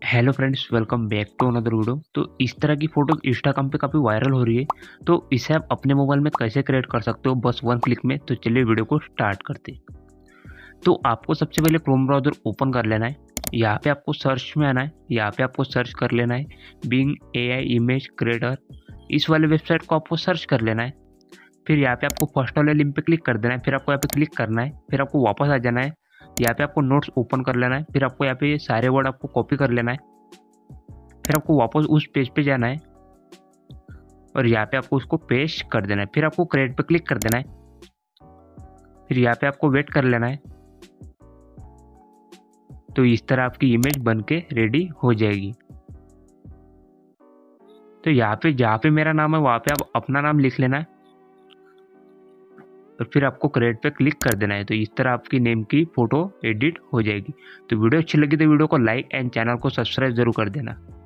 Hello friends, welcome back to another video. तो इस तरह की फोटोज इंस्टाग्राम पे काफ़ी वायरल हो रही है। तो इसे आप अपने मोबाइल में कैसे क्रिएट कर सकते हो बस वन क्लिक में। तो चलिए वीडियो को स्टार्ट करते हैं। तो आपको सबसे पहले क्रोम ब्राउज़र ओपन कर लेना है। यहाँ पे आपको सर्च में आना है। यहाँ पे आपको सर्च कर लेना है बिंग एआई इमेज क्रिएटर। इस वाले वेबसाइट को आपको सर्च कर लेना है। फिर यहाँ पे आपको फर्स्ट वाले लिंक पे क्लिक कर देना है। फिर आपको यहाँ पे क्लिक करना है। फिर आपको वापस आ जाना है। यहाँ पे आपको नोट्स ओपन कर लेना है। फिर आपको यहाँ पे सारे वर्ड आपको कॉपी कर लेना है। फिर आपको वापस उस पेज पे जाना है और यहाँ पे आपको उसको पेस्ट कर देना है। फिर आपको क्रिएट पे क्लिक कर देना है। फिर यहाँ पे आपको वेट कर लेना है। तो इस तरह आपकी इमेज बन के रेडी हो जाएगी। तो यहाँ पे जहाँ पे मेरा नाम है वहाँ पे आप अपना नाम लिख लेना है और फिर आपको क्रिएट पे क्लिक कर देना है। तो इस तरह आपकी नेम की फ़ोटो एडिट हो जाएगी। तो वीडियो अच्छी लगी तो वीडियो को लाइक एंड चैनल को सब्सक्राइब जरूर कर देना।